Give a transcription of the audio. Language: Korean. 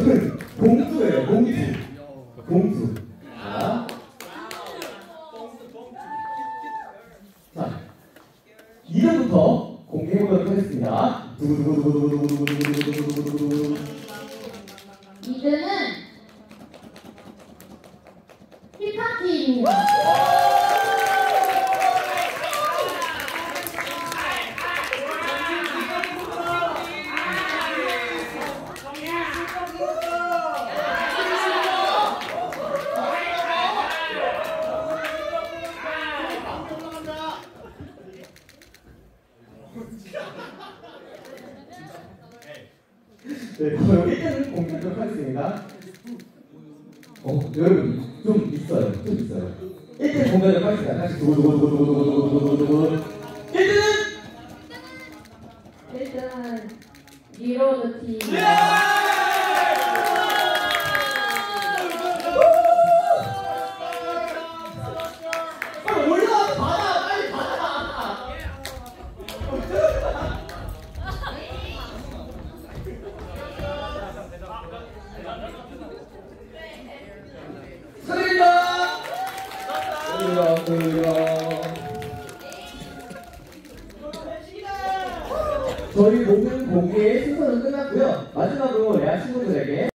이거는 봉투예요. 봉투. 자, 이름부터 공개해보도록 하겠습니다. 이름은 힙합티입니다. 네, 그럼 1등을 공개하도록 하겠습니다. 여러분, 좀 있어요. 1등 공개하도록 하겠습니다. 다시 1등은 리로드티. 저희 모든 공개 순서는 끝났고요. 마지막으로 레아 친구들에게